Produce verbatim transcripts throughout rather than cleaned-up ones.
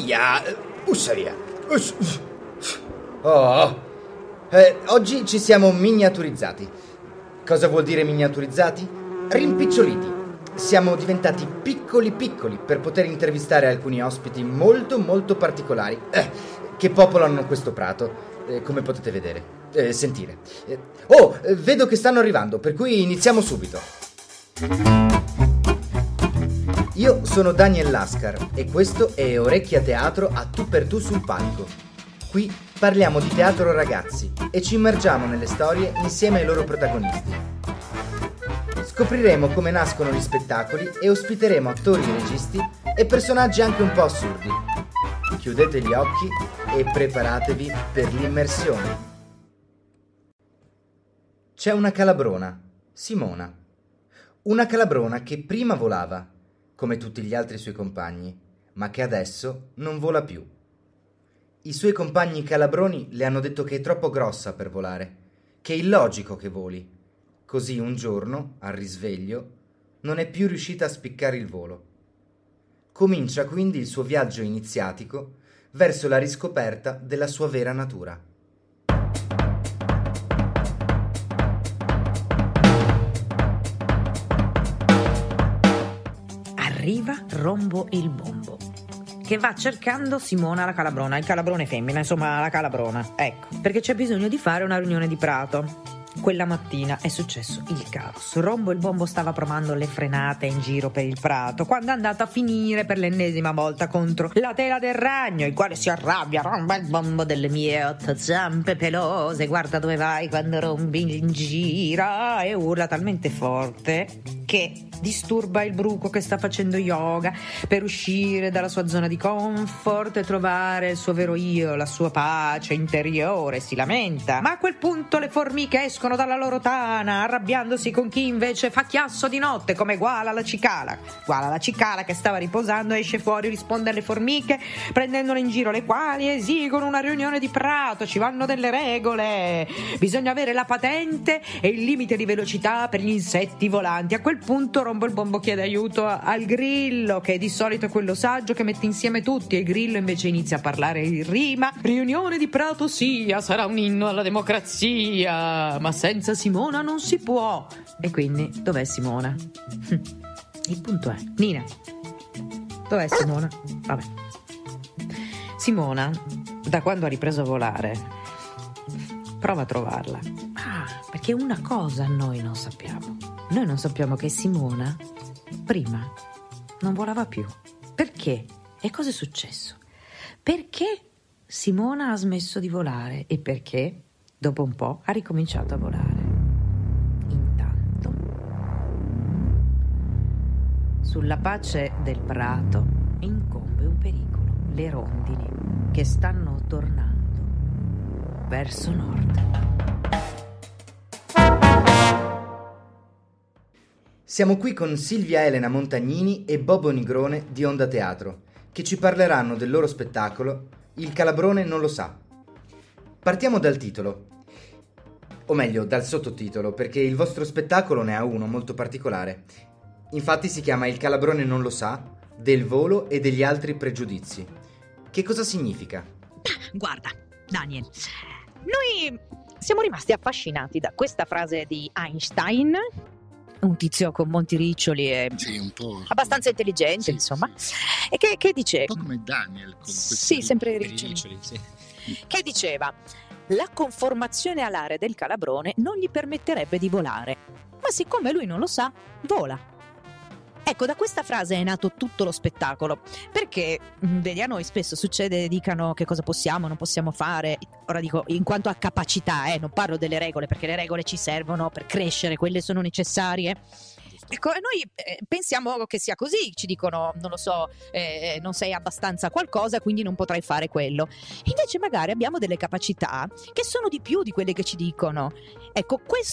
Aia! Ussaria! Uss. Oh! Eh, oggi ci siamo miniaturizzati. Cosa vuol dire miniaturizzati? Rimpiccioliti. Siamo diventati piccoli piccoli per poter intervistare alcuni ospiti molto molto particolari eh, che popolano questo prato, eh, come potete vedere, eh, sentire. Eh, oh, eh, vedo che stanno arrivando, per cui iniziamo subito. Io sono Daniel Lascar e questo è Orecchia Teatro a tu per tu sul palco. Qui parliamo di teatro ragazzi e ci immergiamo nelle storie insieme ai loro protagonisti. Scopriremo come nascono gli spettacoli e ospiteremo attori e registi e personaggi anche un po' assurdi. Chiudete gli occhi e preparatevi per l'immersione. C'è una calabrona, Simona. Una calabrona che prima volava, come tutti gli altri suoi compagni, ma che adesso non vola più. I suoi compagni calabroni le hanno detto che è troppo grossa per volare, che è illogico che voli. Così un giorno, al risveglio, non è più riuscita a spiccare il volo. Comincia quindi il suo viaggio iniziatico verso la riscoperta della sua vera natura. Arriva Rombo il Bombo, che va cercando Simona la calabrona, il calabrone femmina, insomma la calabrona. Ecco, perché c'è bisogno di fare una riunione di prato. Quella mattina è successo il caos. Rombo il Bombo stava provando le frenate in giro per il prato quando è andato a finire per l'ennesima volta contro la tela del ragno, il quale si arrabbia. Rombo il Bombo delle mie otto zampe pelose, guarda dove vai quando rombi in giro, e urla talmente forte che disturba il bruco che sta facendo yoga per uscire dalla sua zona di comfort e trovare il suo vero io, la sua pace interiore. Si lamenta, ma a quel punto le formiche escono dalla loro tana, arrabbiandosi con chi invece fa chiasso di notte, come Guala la cicala. Guala la cicala, che stava riposando, esce fuori, risponde alle formiche prendendole in giro, le quali esigono una riunione di prato. Ci vanno delle regole, bisogna avere la patente e il limite di velocità per gli insetti volanti. A quel punto Rombo il Bombo chiede aiuto al grillo, che di solito è quello saggio che mette insieme tutti, e il grillo invece inizia a parlare in rima. Riunione di prato sia, sarà un inno alla democrazia, ma senza Simona non si può. E quindi dov'è Simona? Il punto è, Nina, dov'è Simona? Vabbè. Simona, da quando ha ripreso a volare, prova a trovarla. Ah, perché una cosa noi non sappiamo. Noi non sappiamo che Simona prima non volava più. Perché? E cosa è successo? Perché Simona ha smesso di volare e perché dopo un po' ha ricominciato a volare. Intanto, sulla pace del prato incombe un pericolo: le rondini che stanno tornando verso nord. Siamo qui con Silvia Elena Montagnini e Bobo Nigrone di Onda Teatro, che ci parleranno del loro spettacolo Il Calabrone non lo sa. Partiamo dal titolo, o meglio dal sottotitolo, perché il vostro spettacolo ne ha uno molto particolare. Infatti si chiama Il Calabrone non lo sa, del volo e degli altri pregiudizi. Che cosa significa? Guarda, Daniel, noi siamo rimasti affascinati da questa frase di Einstein, un tizio con molti riccioli e sì, un po' abbastanza intelligente, sì, insomma, sì. E che, che diceva... Un po' come Daniel con questi sì, sempre riccioli. riccioli, sì. Che diceva: la conformazione alare del calabrone non gli permetterebbe di volare, ma siccome lui non lo sa, vola. Ecco, da questa frase è nato tutto lo spettacolo, perché vedi, a noi spesso succede dicano che cosa possiamo, non possiamo fare. Ora dico in quanto a capacità, eh, non parlo delle regole, perché le regole ci servono per crescere, quelle sono necessarie. Ecco, noi eh, pensiamo che sia così, ci dicono, non lo so, eh, non sei abbastanza qualcosa, quindi non potrai fare quello. Invece magari abbiamo delle capacità che sono di più di quelle che ci dicono. Ecco, questo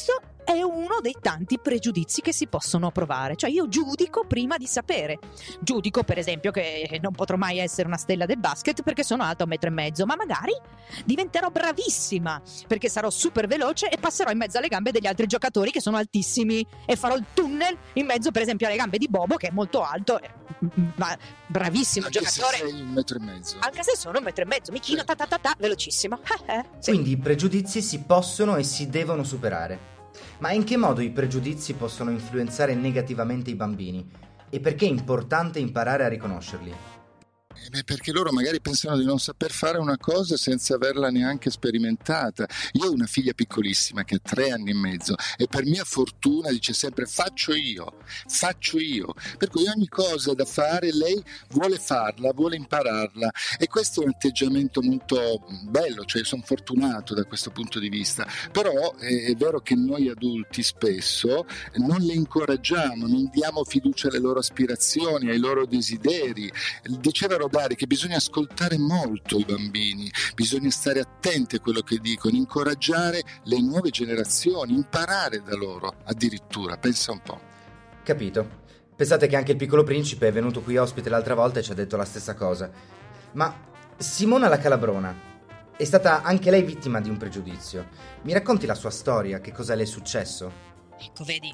è uno dei tanti pregiudizi che si possono provare. Cioè io giudico prima di sapere. Giudico per esempio che non potrò mai essere una stella del basket perché sono alta un metro e mezzo, ma magari diventerò bravissima perché sarò super veloce e passerò in mezzo alle gambe degli altri giocatori che sono altissimi e farò il tunnel in mezzo per esempio alle gambe di Bobo, che è molto alto, ma bravissimo anche giocatore. Se sei un metro e mezzo. Anche se sono un metro e mezzo, mi chino, ta ta ta ta, velocissimo. Eh, eh, sì. Quindi i pregiudizi si possono e si devono superare. Ma in che modo i pregiudizi possono influenzare negativamente i bambini? E perché è importante imparare a riconoscerli? Eh beh, perché loro magari pensano di non saper fare una cosa senza averla neanche sperimentata. Io ho una figlia piccolissima che ha tre anni e mezzo e per mia fortuna dice sempre faccio io, faccio io. Per cui ogni cosa da fare lei vuole farla, vuole impararla, e questo è un atteggiamento molto bello, cioè sono fortunato da questo punto di vista. Però è vero che noi adulti spesso non le incoraggiamo, non diamo fiducia alle loro aspirazioni, ai loro desideri. Diceva Rodari che bisogna ascoltare molto i bambini, bisogna stare attenti a quello che dicono, incoraggiare le nuove generazioni, imparare da loro addirittura, pensa un po'. Capito. Pensate che anche il Piccolo Principe è venuto qui ospite l'altra volta e ci ha detto la stessa cosa. Ma Simona la Calabrona è stata anche lei vittima di un pregiudizio. Mi racconti la sua storia, che cosa le è successo? Ecco, vedi,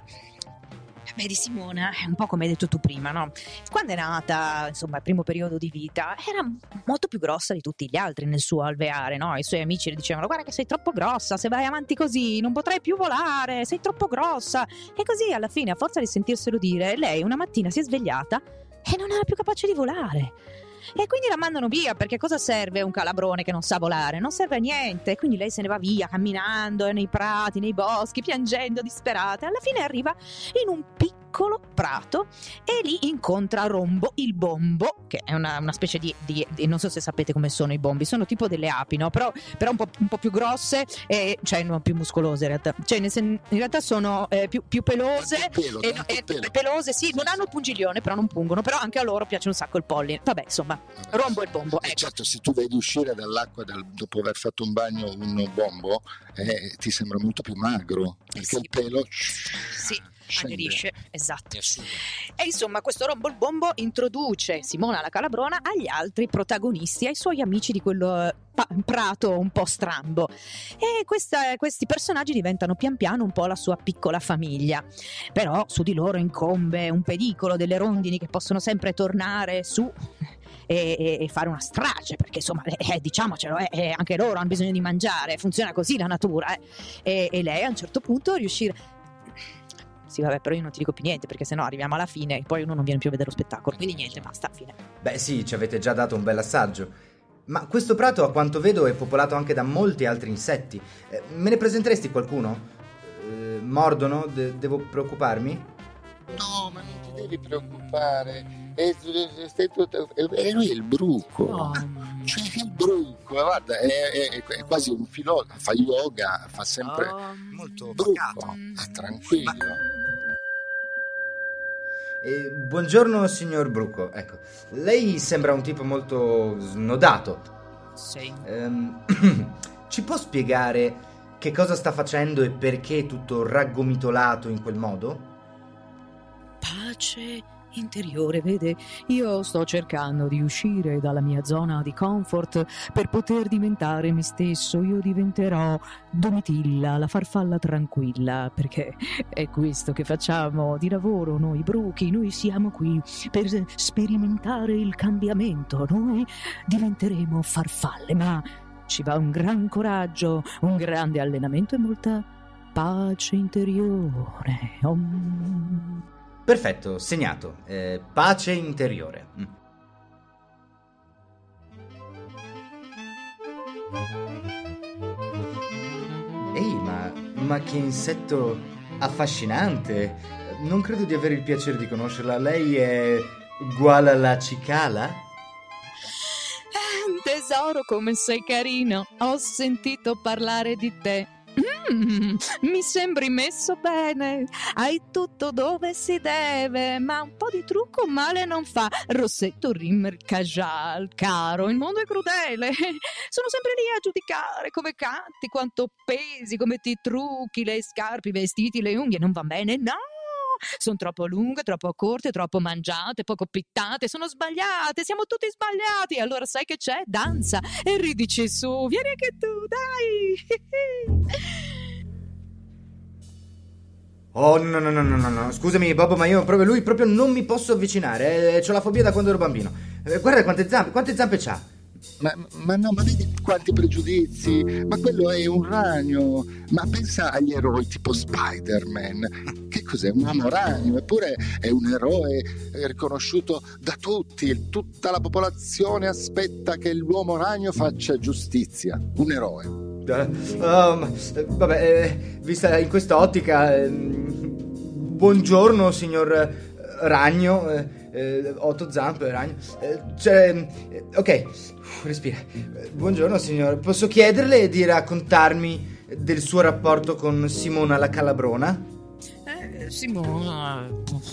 vedi Simona, è un po' come hai detto tu prima, no? Quando è nata, insomma, il primo periodo di vita, era molto più grossa di tutti gli altri nel suo alveare, no? I suoi amici le dicevano: guarda che sei troppo grossa, se vai avanti così non potrai più volare, sei troppo grossa. E così alla fine, a forza di sentirselo dire, lei una mattina si è svegliata e non era più capace di volare. E quindi la mandano via, perché cosa serve un calabrone che non sa volare? Non serve a niente. Quindi lei se ne va via camminando nei prati, nei boschi, piangendo disperata. Alla fine arriva in un piccolo prato e lì incontra Rombo il bombo, che è una, una specie di, di, di non so se sapete come sono i bombi, sono tipo delle api, no? Però, però un, po', un po' più grosse, e, cioè non più muscolose in realtà, cioè in, in realtà sono eh, più, più pelose, Pelo, e, e, pelo. pelose sì, non hanno il pungiglione, però non pungono, però anche a loro piace un sacco il polline. Vabbè, insomma, Vabbè. Rombo il bombo, Eh, ecco. certo, se tu vedi uscire dall'acqua dal- dopo aver fatto un bagno un bombo, eh, ti sembra molto più magro, perché sì. il pelo Sì, scende. aderisce, esatto. E asciuga. E insomma questo Rombo il bombo introduce Simona la Calabrona agli altri protagonisti, ai suoi amici di quello eh, pa- prato un po' strambo, e questa- questi personaggi diventano pian piano un po' la sua piccola famiglia. Però su di loro incombe un pericolo delle rondini che possono sempre tornare su e, e- e fare una strage, perché insomma eh, diciamocelo, eh, eh, anche loro hanno bisogno di mangiare, funziona così la natura, eh. e, e lei a un certo punto riuscire. Sì, vabbè, però io non ti dico più niente, perché sennò arriviamo alla fine e poi uno non viene più a vedere lo spettacolo. Quindi niente, basta, fine. Beh sì, ci avete già dato un bel assaggio. Ma questo prato, a quanto vedo, è popolato anche da molti altri insetti. Eh, me ne presenteresti qualcuno? Eh, mordono? De- devo preoccuparmi? No, ma non ti devi preoccupare. È, è, è, è lui è il bruco. Oh. Cioè il bruco, guarda, è, è, è quasi un filosofo, fa yoga, fa sempre Molto bruco, pacato. ah, tranquillo. Eh, buongiorno, signor Bruco. Ecco, lei sembra un tipo molto snodato. Sì. Ehm, ci può spiegare che cosa sta facendo e perché è tutto raggomitolato in quel modo? Pace interiore, vede, io sto cercando di uscire dalla mia zona di comfort per poter diventare me stesso. Io diventerò Domitilla, la farfalla tranquilla, perché è questo che facciamo di lavoro noi bruchi. Noi siamo qui per sperimentare il cambiamento. Noi diventeremo farfalle, ma ci va un gran coraggio, un grande allenamento e molta pace interiore. Om. Perfetto, segnato. Eh, pace interiore. Mm. Ehi, ma, ma che insetto affascinante! Non credo di avere il piacere di conoscerla. Lei è uguale alla cicala? Tesoro, come sei carino. Ho sentito parlare di te. Mm, mi sembri messo bene, hai tutto dove si deve, ma un po' di trucco male non fa. Rossetto, rimmer, cajal, caro, il mondo è crudele. Sono sempre lì a giudicare come canti, quanto pesi, come ti trucchi, le scarpe, i vestiti, le unghie. Non va bene, no! Sono troppo lunghe, troppo corte, troppo mangiate, poco pittate, sono sbagliate, siamo tutti sbagliati. Allora sai che c'è? Danza e ridici su, vieni anche tu, dai. Oh no no no no no no, scusami Bobo, ma io proprio lui proprio non mi posso avvicinare, eh, c'ho la fobia da quando ero bambino. Eh, guarda quante zampe, quante zampe c'ha. Ma, ma no, ma vedi quanti pregiudizi? Ma quello è un ragno. Ma pensa agli eroi tipo Spider-Man. Che cos'è? Un uomo ragno, eppure è un eroe riconosciuto da tutti. Tutta la popolazione aspetta che l'uomo ragno faccia giustizia. Un eroe. Uh, oh, ma, eh, vabbè, eh, vista in questa ottica, eh, buongiorno signor eh, ragno, eh, eh, otto zampe, ragno, eh, cioè, eh, ok, Uff, respira. Eh, buongiorno signor, posso chiederle di raccontarmi del suo rapporto con Simona la Calabrona? Eh, Simona...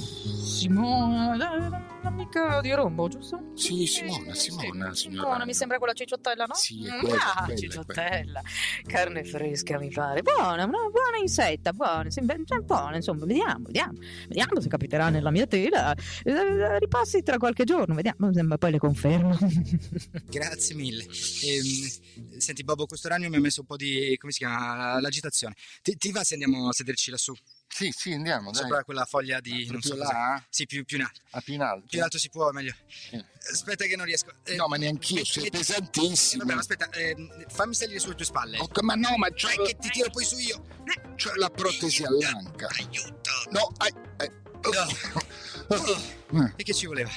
Simona... L'amica di Rombo, giusto? Sì, Simona, Simona, sì, signora. Simona, mi sembra quella cicciottella, no? Sì, è quella, Ah, quella, cicciottella. Carne fresca, mi pare. Buona, una buona insetta, buona. Sembra buona, insomma, vediamo, vediamo. Vediamo se capiterà nella mia tela. Eh, Ripassi tra qualche giorno, vediamo, ma poi le confermo. Grazie mille. Ehm, senti, Bobo, questo ragno mi ha messo un po' di, come si chiama, l'agitazione. Ti, ti va se andiamo a sederci lassù? Sì, sì, andiamo, dai. Sopra quella foglia di... non so Proprio cos'è. là? Sì, più, più in alto. Ah, più in alto? Più in alto si può, meglio. Eh. Aspetta che non riesco. Eh, No, ma neanch'io, sei metti- pesantissimo. Eh, vabbè, aspetta, ehm, fammi salire sulle tue spalle. Oh, ma no, ma c'ho, Dai, che ti tiro poi su io. c'ho la protesi all'anca. Aiuto. No, ai, ai, oh. Oh, Eh. e che ci voleva?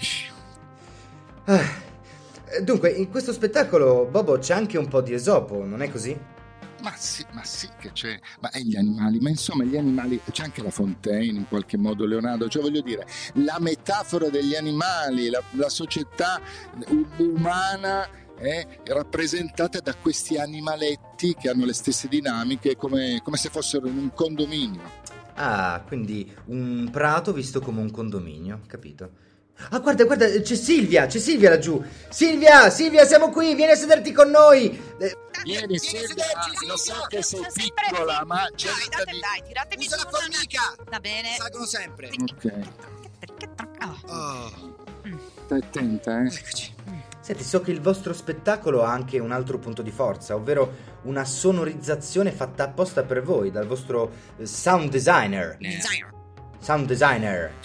Ah, eh, dunque, in questo spettacolo, Bobo, c'è anche un po' di Esopo, non è così? Ma sì, ma sì che c'è, ma è gli animali, ma insomma gli animali, c'è anche la Fontaine in qualche modo, Leonardo, cioè voglio dire, la metafora degli animali, la, la società u- umana è rappresentata da questi animaletti che hanno le stesse dinamiche come, come se fossero in un condominio. Ah, quindi un prato visto come un condominio, capito? Ah, guarda, guarda, c'è Silvia, c'è Silvia laggiù. Silvia, Silvia, siamo qui, vieni a sederti con noi. Eh, Vieni Silvia, lo so che sei piccola, ma cerca di... Dai, tiratemi Usa su la una- formica. Va bene. Salgono sempre. Ok, Oh, stai attenta, eh. eccoci. Senti, so che il vostro spettacolo ha anche un altro punto di forza, ovvero una sonorizzazione fatta apposta per voi dal vostro eh, sound designer. Sound designer.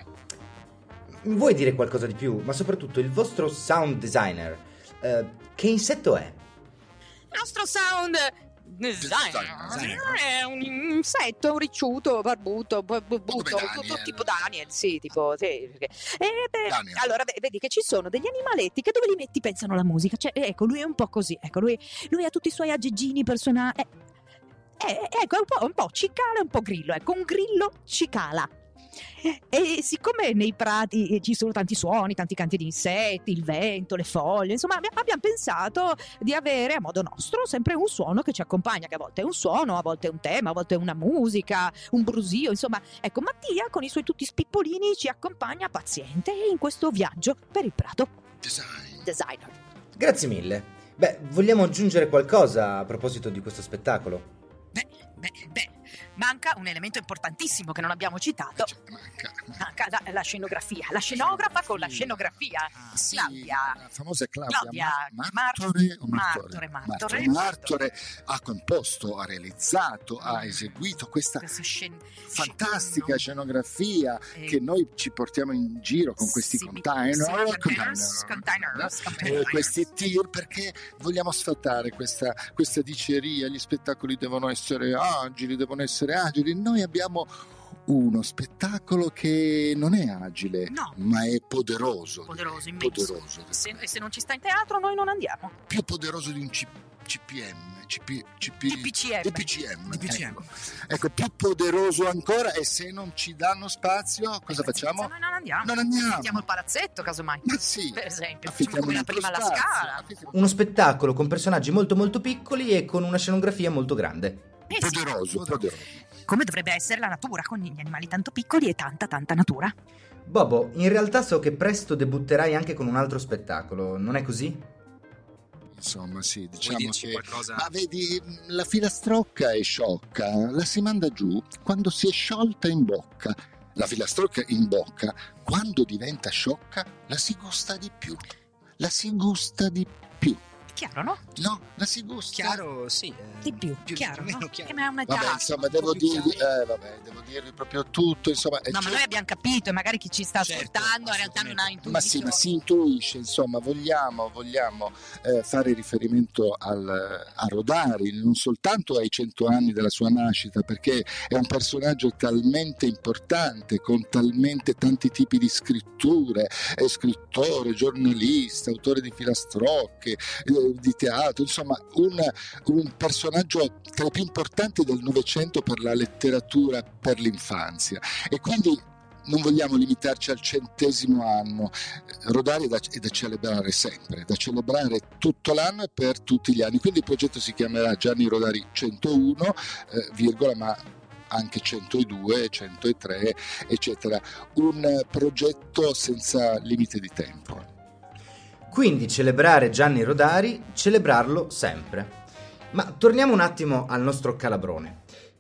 Mi vuoi dire qualcosa di più? Ma soprattutto il vostro sound designer, eh, che insetto è? Il nostro sound designer Designer. è un insetto, un ricciuto, barbuto, bu- bu- come buto, Daniel. tutto tipo Daniel, sì, tipo, sì. perché- E, beh, Daniel. allora, beh, vedi che ci sono degli animaletti che dove li metti pensano alla musica. Cioè, ecco, lui è un po' così, ecco, lui, lui ha tutti i suoi aggeggini personali. Eh, eh, ecco, è un po', un po' cicala e un po' grillo, ecco, un grillo cicala. E siccome nei prati ci sono tanti suoni, tanti canti di insetti, il vento, le foglie, insomma abbi- abbiamo pensato di avere a modo nostro sempre un suono che ci accompagna, che a volte è un suono, a volte è un tema, a volte è una musica, un brusio, insomma, ecco, Mattia con i suoi tutti spippolini ci accompagna paziente in questo viaggio per il prato. Design. Designer. Grazie mille. Beh, vogliamo aggiungere qualcosa a proposito di questo spettacolo? Beh, beh, beh, manca un elemento importantissimo che non abbiamo citato. Cioè, manca. Manca la, la scenografia, la scenografa con la scenografia. Ah, sì, Claudia. la famosa Claudia, Claudia Ma- Mar- Martore o Martore, Martore? Martore, Martore ha composto, ha realizzato, ha eseguito questa Questa scen- fantastica scen- scenografia Eh, che noi ci portiamo in giro con questi sì, container, sì, container, containers, containers, eh, containers. questi tir, perché vogliamo sfatare questa, questa diceria, gli spettacoli devono essere agili, devono essere agili. Noi abbiamo uno spettacolo che non è agile, No. ma è poderoso. Poderoso, immenso. Poderoso. Se, se non ci sta in teatro noi non andiamo. Più poderoso di un C- CPM, CP, CP, Di P C M. di P C M, Di P C M. Ecco. Ecco, più poderoso ancora, e se non ci danno spazio, cosa facciamo? Noi non andiamo. Non andiamo. Affittiamo il palazzetto, casomai. Ma sì, Per esempio, facciamo affittiamo come un la altro prima alla spazio, Scala. affittiamo- Uno spettacolo con personaggi molto molto piccoli e con una scenografia molto grande. Eh sì, Poderoso, poderoso. come dovrebbe essere la natura, con gli animali tanto piccoli e tanta tanta natura. Bobo, in realtà so che presto debutterai anche con un altro spettacolo, non è così? Insomma, sì, Vuoi diciamo dirci che... qualcosa? Ma vedi, la filastrocca è sciocca, la si manda giù quando si è sciolta in bocca. La filastrocca in bocca, quando diventa sciocca, la si gusta di più. La si gusta di più. Chiaro, no? No, la si gusta. Chiaro, sì. eh, Di più, più chiaro, o meno no? chiaro. Eh, ma è una Vabbè, già. insomma, devo più dirvi, chiaro. eh, vabbè, devo dirvi proprio tutto, insomma... e No, ma cioè- noi abbiamo capito e magari chi ci sta Certo, ascoltando in realtà non ha intuito. Ma sì, ma si intuisce, insomma, vogliamo, vogliamo eh, fare riferimento al, a Rodari, non soltanto ai cento anni della sua nascita, perché è un personaggio talmente importante, con talmente tanti tipi di scritture, è scrittore, giornalista, autore di filastrocche, eh, di teatro, insomma, un, un personaggio tra i più importanti del Novecento per la letteratura per l'infanzia. E quindi non vogliamo limitarci al centesimo anno. Rodari è da, è da celebrare sempre, da celebrare tutto l'anno e per tutti gli anni. Quindi il progetto si chiamerà Gianni Rodari centouno, eh, virgola, ma anche centodue, centotre, eccetera. Un progetto senza limite di tempo. Quindi celebrare Gianni Rodari, celebrarlo sempre. Ma torniamo un attimo al nostro calabrone.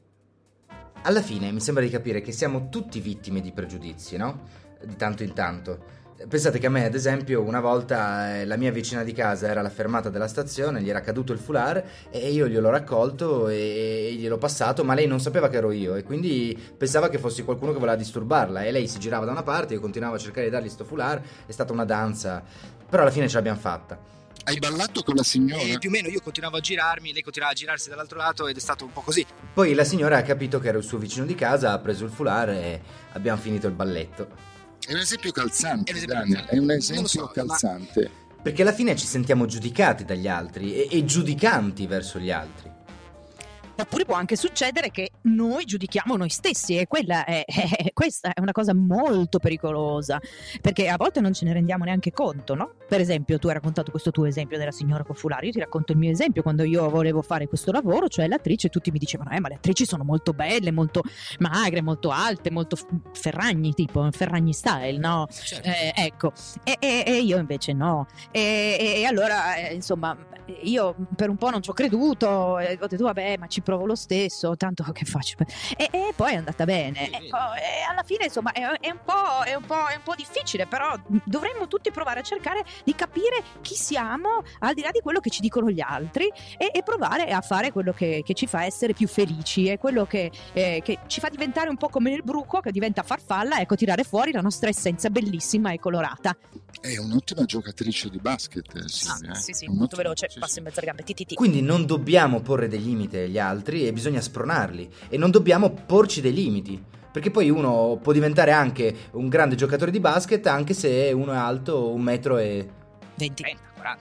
Alla fine mi sembra di capire che siamo tutti vittime di pregiudizi, no? Di tanto in tanto. Pensate che a me, ad esempio, una volta eh, la mia vicina di casa era alla fermata della stazione, gli era caduto il foulard e io gliel'ho raccolto e gliel'ho passato, ma lei non sapeva che ero io e quindi pensava che fossi qualcuno che voleva disturbarla e lei si girava da una parte, io continuavo a cercare di dargli sto foulard, è stata una danza, però alla fine ce l'abbiamo fatta. Hai ballato con la signora? E più o meno io continuavo a girarmi, lei continuava a girarsi dall'altro lato ed è stato un po' così. Poi la signora ha capito che ero il suo vicino di casa, ha preso il foulard e abbiamo finito il balletto. È un esempio calzante, È un esempio Daniel, calzante. è un Non lo esempio so, ma- calzante. Perché alla fine ci sentiamo giudicati dagli altri e, e giudicanti verso gli altri. Oppure può anche succedere che noi giudichiamo noi stessi e quella è, è- questa è una cosa molto pericolosa, perché a volte non ce ne rendiamo neanche conto, no? Per esempio, tu hai raccontato questo tuo esempio della signora con foulard, io ti racconto il mio esempio quando io volevo fare questo lavoro, cioè l'attrice, tutti mi dicevano eh ma le attrici sono molto belle, molto magre, molto alte, molto f- Ferragni, tipo Ferragni style, no? Certo. Eh, ecco, e, e- e io invece no. E, e- e allora, eh, insomma, io per un po' non ci ho creduto, e ho detto vabbè, ma ci provo lo stesso, tanto che faccio. E, e poi è andata bene. Sì, Ecco, e alla fine, insomma, è, è un po', è, un po', è un po' difficile, però dovremmo tutti provare a cercare di capire chi siamo al di là di quello che ci dicono gli altri e, e provare a fare quello che, che ci fa essere più felici e quello che, eh, che ci fa diventare un po' come nel bruco che diventa farfalla, ecco, tirare fuori la nostra essenza bellissima e colorata. È un'ottima giocatrice di basket, eh, Silvia. Ah, eh. sì, sì, È molto un'ottima- veloce, sì, passa sì. in mezzo alle gambe, ti, ti, ti. Quindi non dobbiamo porre dei limiti agli altri e bisogna spronarli. E non dobbiamo porci dei limiti. Perché poi uno può diventare anche un grande giocatore di basket anche se uno è alto un metro e... venti. trenta, quaranta.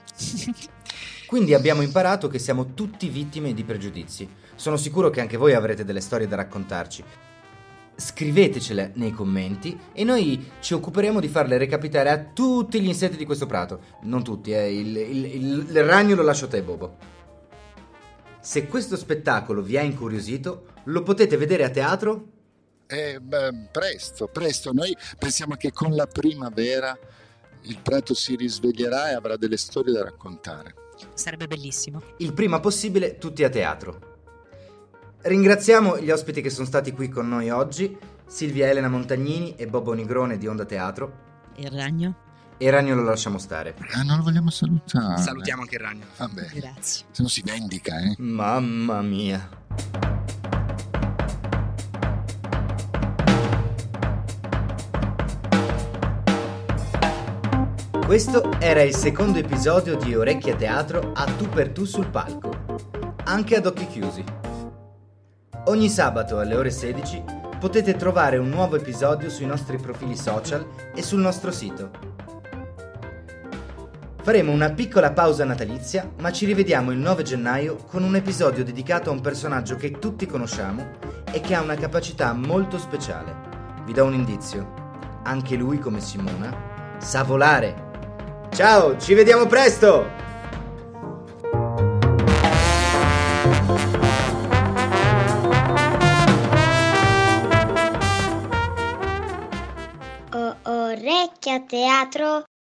Quindi abbiamo imparato che siamo tutti vittime di pregiudizi. Sono sicuro che anche voi avrete delle storie da raccontarci. Scrivetecele nei commenti e noi ci occuperemo di farle recapitare a tutti gli insetti di questo prato. Non tutti, eh. il, il, il, il ragno lo lascio a te, Bobo. Se questo spettacolo vi ha incuriosito, lo potete vedere a teatro? Eh, beh, presto, presto. Noi pensiamo che con la primavera il prato si risveglierà e avrà delle storie da raccontare. Sarebbe bellissimo. Il prima possibile, tutti a teatro. Ringraziamo gli ospiti che sono stati qui con noi oggi, Silvia Elena Montagnini e Bobo Nigrone di Onda Teatro. Il ragno? E Ragno lo lasciamo stare. Ah, non lo vogliamo salutare. Salutiamo anche il ragno. Vabbè, Grazie. se no si vendica, eh. Mamma mia. Questo era il secondo episodio di Orecchie a Teatro a tu per tu sul palco, anche ad occhi chiusi. Ogni sabato alle ore sedici potete trovare un nuovo episodio sui nostri profili social e sul nostro sito. Faremo una piccola pausa natalizia, ma ci rivediamo il nove gennaio con un episodio dedicato a un personaggio che tutti conosciamo e che ha una capacità molto speciale. Vi do un indizio. Anche lui, come Simona, sa volare. Ciao, ci vediamo presto! Vecchio Teatro